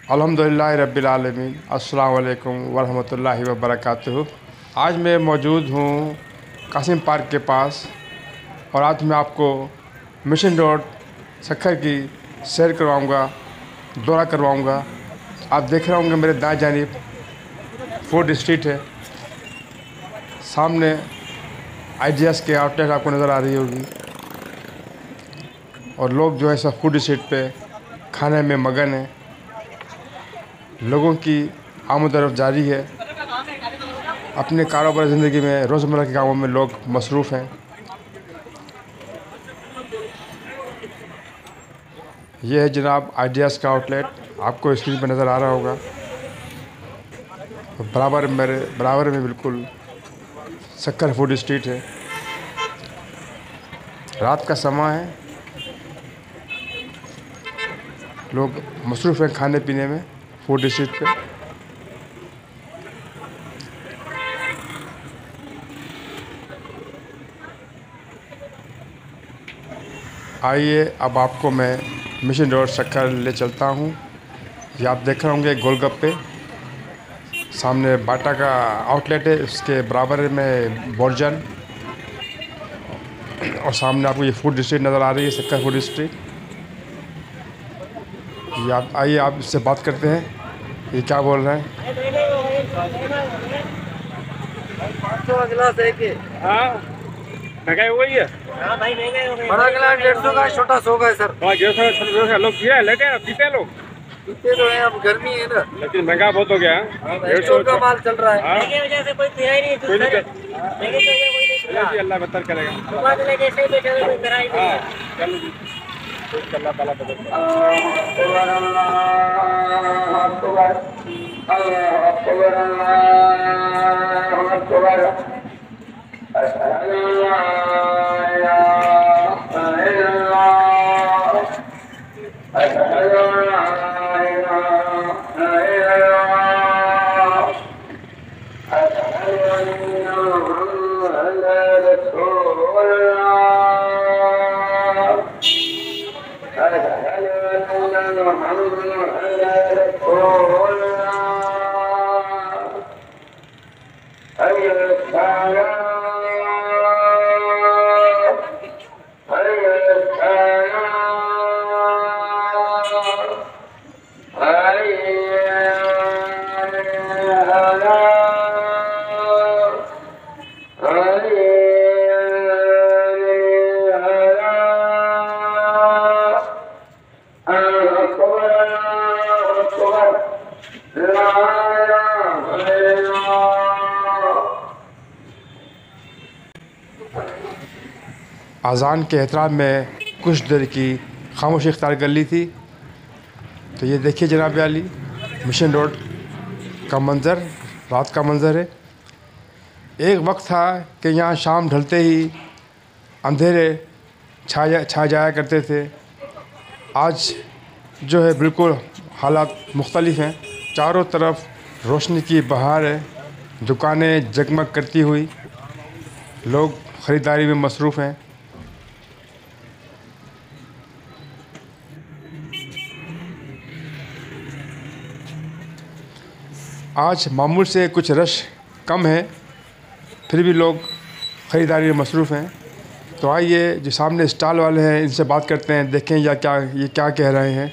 अल्हम्दुलिल्लाह रब्बिल आलमीन। अस्सलाम वालेकुम वरहमतुल्लाहि वबरकातुहू। आज मैं मौजूद हूँ कासिम पार्क के पास और आज मैं आपको मिशन रोड सक्खर की सैर करवाऊँगा, दौरा करवाऊँगा। आप देख रहे होंगे मेरे दाएं जानिब फूड स्ट्रीट है, सामने आइडियाज़ के आउटलेट आपको नज़र आ रही होगी और लोग जो है सब फूड स्ट्रीट पे खाने में मगन हैं। लोगों की आमद-ओ-रफ़्त जारी है। अपने कारोबार ज़िंदगी में रोज़मर्रा के कामों में लोग मसरूफ़ हैं। ये है जनाब आइडियाज़ का आउटलेट, आपको स्क्रीन पर नज़र आ रहा होगा। बराबर में बिल्कुल सक्खर फूड स्ट्रीट है। रात का समय है, लोग मसरूफ़ हैं खाने पीने में फूड स्ट्रीट पे। आइए अब आपको मैं मिशन रोड सक्खर ले चलता हूँ। ये आप देख रहे होंगे गोलगप्पे, सामने बाटा का आउटलेट है, उसके बराबर में बोरजन और सामने आपको ये फूड स्ट्रीट नज़र आ रही है, सक्खर फूड स्ट्रीट। ये आप आइए, आप इससे बात करते हैं, ये क्या बोल रहे हैं। गिलास है कि महंगाई हो गई है। बड़ा गिलास 150 का, छोटा 100 का है सर। हाँ 150 लोग पिए लेटे हैं, पीते हैं लोग, पीते तो है, अब गर्मी है ना, लेकिन महंगा बहुत हो गया है। 150 का माल चल रहा है। हाँ, वजह से कोई पिया ही नहीं, कोई नहीं महंगे की वजह कोई नहीं पिया। चलो जी, अल्लाह बेहतर करेगा। सुबह से लेके ऐसे ही बैठे हुए कोई कराई नहीं हाँ है। चलो जी, अल्लाह ताला बेहतर करेगा। अज़ान के एहतराम में कुछ देर की खामोशी इख्तियार कर ली थी। तो ये देखिए जनाब आली, मिशन रोड का मंज़र, रात का मंज़र है। एक वक्त था कि यहाँ शाम ढलते ही अंधेरे छा जाया करते थे। आज जो है बिल्कुल हालात मुख्तलिफ़ हैं। चारों तरफ रोशनी की बहार है, दुकानें जगमग करती हुई, लोग ख़रीदारी में मसरूफ़ हैं। आज मामूल से कुछ रश कम है, फिर भी लोग ख़रीदारी में मसरूफ़ हैं। तो आइए जो सामने स्टॉल वाले हैं इनसे बात करते हैं, देखें ये क्या कह रहे हैं।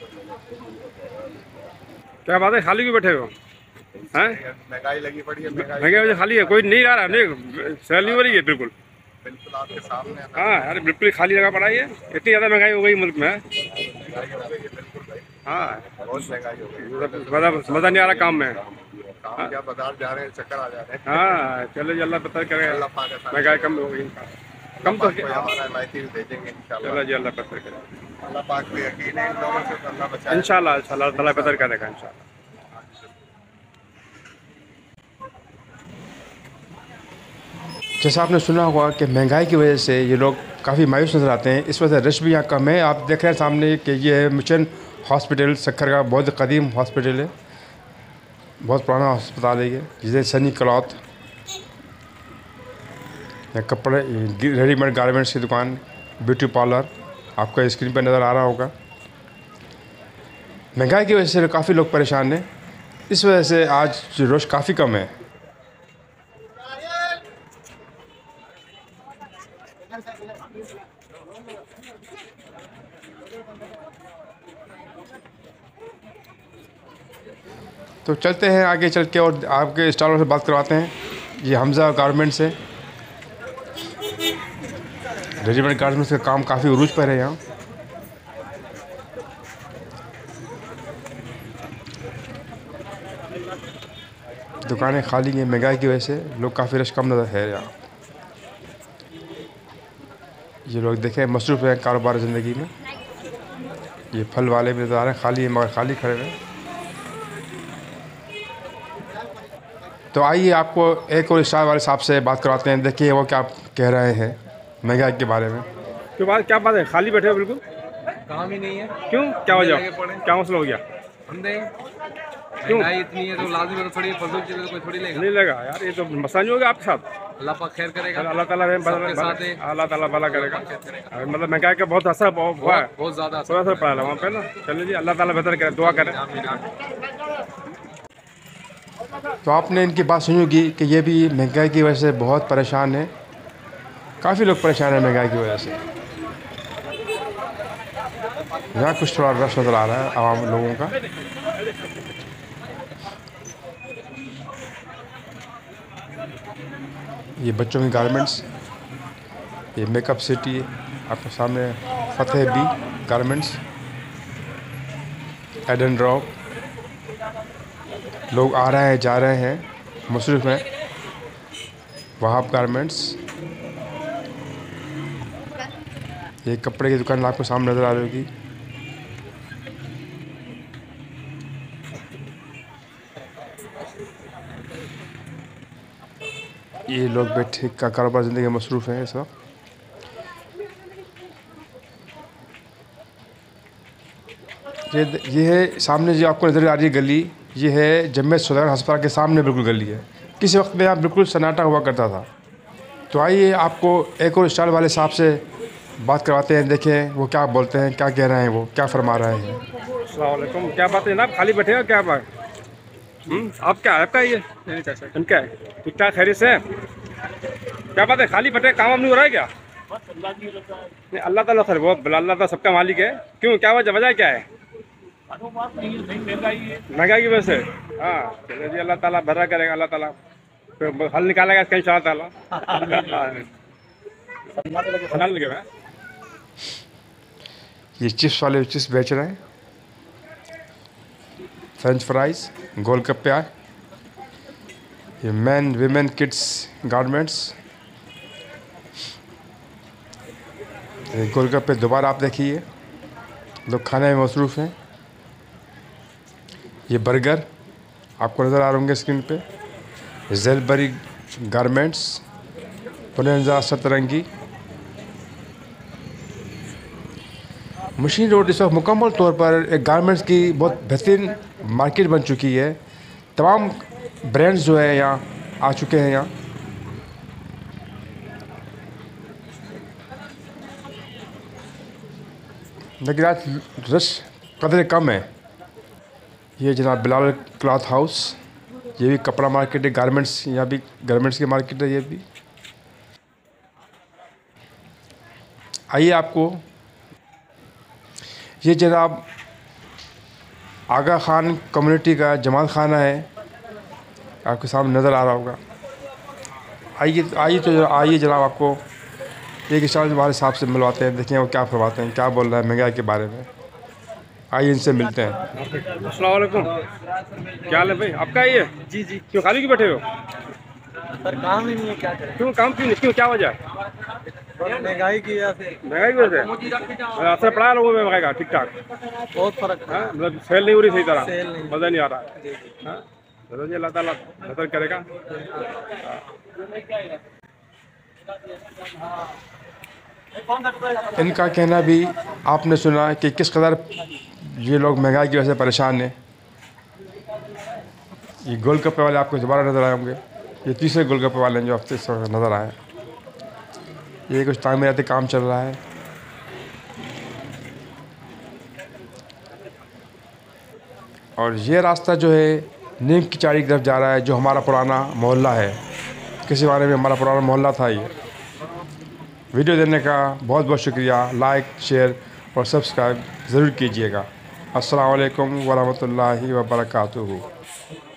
क्या बात है, खाली क्यों बैठे हो? हैं, महंगाई लगी पड़ी है। महंगाई वजह खाली है, कोई नहीं आ रहा, नहीं सेल नहीं हो रही है। बिल्कुल बिल्कुल आपके सामने है। हाँ, अरे बिल्कुल खाली जगह पड़ा है। इतनी ज़्यादा महंगाई हो गई मुल्क में। बिल्कुल भाई, हाँ, बहुत महंगाई हो गई। मज़ा नहीं आ रहा काम में। काम क्या, बाजार जा रहे हैं, चक्कर आ जा रहे हैं। हाँ चलो जी, अल्लाह बेहतर करेगा, अल्लाह पाक ऐसा महंगाई कम हो गई, कम तो कोई हमारा हिमायती भी भेजेंगे इंशाल्लाह। चलो जी, अल्लाह बेहतर करेगा। अल्लाह पाक पे यकीन है, इन लोगों से तो अल्लाह बचाए। इंशाल्लाह इंशाल्लाह ताला बेहतर करेगा इंशाल्लाह। जैसा आपने सुना होगा कि महंगाई की वजह से ये लोग काफ़ी मायूस नज़र आते हैं। इस वजह से रश भी यहाँ कम है। आप देख रहे हैं सामने कि ये है मिशन हॉस्पिटल सक्खर का, बहुत कदीम हॉस्पिटल है, बहुत पुराना अस्पताल है ये। जिसे सनी क्लॉथ या कपड़े रेडीमेड गारमेंट्स की दुकान, ब्यूटी पार्लर आपको स्क्रीन पर नज़र आ रहा होगा। महंगाई की वजह से काफ़ी लोग परेशान हैं। इस वजह से आज रोश काफ़ी कम है। तो चलते हैं आगे चल के और आपके स्टॉलों से बात करवाते हैं। ये हमज़ा गारमेंट्स है। रेडीमेड गारमेंट्स का काम काफ़ी उरूज पर है यहाँ। दुकानें खाली हैं महंगाई की वजह से, लोग काफ़ी रश कम नज़र है यहाँ। ये लोग देखें मसरूफ़ हैं कारोबार ज़िंदगी में। ये फल वाले भी नज़र आ रहे हैं, खाली है मगर खाली खड़े हैं। तो आइए आपको एक और स्टार वाले साहब से बात करवाते हैं, देखिए वो क्या कह रहे हैं महंगाई के बारे में। क्या बात है, खाली बैठे हो बिल्कुल? काम ही नहीं है। क्यों, क्या वजह, क्या मसला हो गया? धंधे क्यों इतनी है तो लाजमी तो थोड़ी फजूल चीज़ कोई थोड़ी लेगा। नहीं लगा यार, ये तो मसला नहीं होगा आपके साथ। अल्लाह पाक खैर करेगा, अल्लाह ताला अल्लाह ताला भला करेगा। मतलब महंगाई का बहुत असर हुआ है, बहुत ज़्यादा थोड़ा असर पड़ा है वहाँ पे ना। चलिए जी, अल्लाह ताला बेहतर करे, दुआ करें। तो आपने इनकी बात सुनी होगी कि ये भी महंगाई की वजह से बहुत परेशान है। काफ़ी लोग परेशान हैं महंगाई की वजह से। यहाँ कुछ थोड़ा रश नज़र आ रहा है आवाम लोगों का। ये बच्चों की गारमेंट्स, ये मेकअप सिटी आपके सामने Fateh B garments, Eden drop. लोग आ रहे हैं जा रहे हैं, मसरूफ़ हैं। वहाब गारमेंट्स, ये कपड़े की दुकान आपको सामने नज़र आ रही होगी। ये लोग बैठे का कारोबार ज़िंदगी में मसरूफ़ हैं इस वक्त। ये है सामने जो आपको नज़र आ रही है गली, ये है जम्मे सुल्तान अस्पताल के सामने बिल्कुल गली है। किसी वक्त में यहाँ बिल्कुल सन्नाटा हुआ करता था। तो आइए आपको एक और स्टॉल वाले साहब से बात करवाते हैं, देखें वो क्या बोलते हैं, क्या कह रहे हैं, वो क्या फरमा रहे हैं। अस्सलाम वालेकुम, क्या बात है जनाब, खाली बैठे हो क्या बात? आप क्या आपका ये इनका है, ठीक ठाक खैरियत से? क्या बात है, खाली बैठे, काम नहीं हो रहा है क्या? नहीं, अल्लाह ताला खैर, वो अल्लाह ताला सबका मालिक है। क्यों, क्या वजह क्या है? महंगाई की वजह से। हाँ चलिए जी, अल्लाह ताला भरा करेगा, अल्लाह ताला फिर हल निकालेगा इसका इंशाअल्लाह ताला। ये चिप्स वाले चिप्स बेच रहे हैं, फ्रेंच फ्राइज, गोलगप्पे आए। ये मैन विमेन किड्स गारमेंट्स, ये गोलगप्पे दोबारा आप देखिए, लोग खाने में मसरूफ़ हैं। ये बर्गर आपको नज़र आ रहे होंगे स्क्रीन पे। जेलबरी गारमेंट्स, पुनेजा सतरंगी। मशीन रोड इस वक्त मुकम्मल तौर पर एक गारमेंट्स की बहुत बेहतरीन मार्केट बन चुकी है। तमाम ब्रांड्स जो है यहाँ आ चुके हैं यहाँ। लेकिन आज रश कदर कम है। ये जनाब बिलाल क्लॉथ हाउस, ये भी कपड़ा मार्केट है, गारमेंट्स, यहाँ भी गारमेंट्स की मार्केट है ये भी। आइए आपको ये जनाब आगा खान कम्युनिटी का जमाल खाना है, आपके सामने नज़र आ रहा होगा। आइए जनाब आपको एक स्टॉल वाले साहब से मिलवाते हैं, देखें वो क्या फरमाते हैं, क्या बोल रहा है महंगाई के बारे में। आइए इनसे मिलते हैं। अस्सलाम वालेकुम, क्या हाल है भाई आपका? ये जी जी। क्यों खाली क्यों बैठे हो? सर काम ही नहीं है, क्या करें। क्यों काम क्यों नहीं, क्यों क्या वजह है? महंगाई की वजह से। महंगाई की वजह से असर पड़ा है लोगों में महंगाई का? ठीक ठाक बहुत फर्क है, मतलब सेल नहीं हो रही सही तरह, सेल नहीं। मज़ा नहीं आ रहा है। चलो जी, अल्लाह ताला बेहतर करेगा। इनका कहना भी आपने सुना कि किस कदर ये लोग महंगाई की वजह से परेशान हैं। ये गोलगप्पे वाले आपको दोबारा नज़र आए होंगे, ये तीसरे गोलगप्पे वाले हैं जो हफ्ते से नज़र आए। ये कुछ तामीराती काम चल रहा है। और ये रास्ता जो है नीम की चाड़ी की तरफ जा रहा है, जो हमारा पुराना मोहल्ला है। किसी बारे में हमारा पुराना मोहल्ला था ये। वीडियो देखने का बहुत बहुत शुक्रिया। लाइक, शेयर और सब्सक्राइब ज़रूर कीजिएगा। अस्सलाम वालेकुम वरहमतुल्लाहि वबरकातुहू।